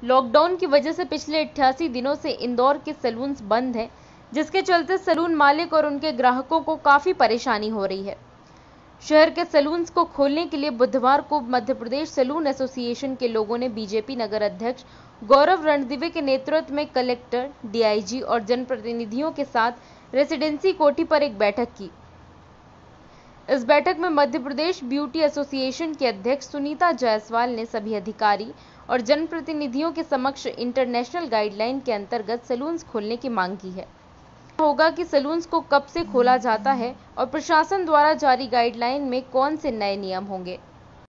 Lockdown की वजह से पिछले 88 दिनों से इंदौर के सैलून्स बंद हैं, जिसके चलते सैलून मालिक और उनके ग्राहकों को काफी परेशानी हो रही है। शहर के सैलून्स को खोलने के लिए बुधवार को मध्य प्रदेश सैलून एसोसिएशन के लोगों ने बीजेपी नगर अध्यक्ष गौरव रणदिवे के नेतृत्व में कलेक्टर, डीआईजी और जनप्रतिनिधियों के साथ रेसिडेंसी कोठी पर एक बैठक की। इस बैठक में मध्य प्रदेश ब्यूटी एसोसिएशन के अध्यक्ष सुनीता जायसवाल ने सभी अधिकारी और जनप्रतिनिधियों के समक्ष इंटरनेशनल गाइडलाइन के अंतर्गत सैलून्स खोलने की मांग की है। होगा कि सैलून्स को कब से खोला जाता है और प्रशासन द्वारा जारी गाइडलाइन में कौन से नए नियम होंगे।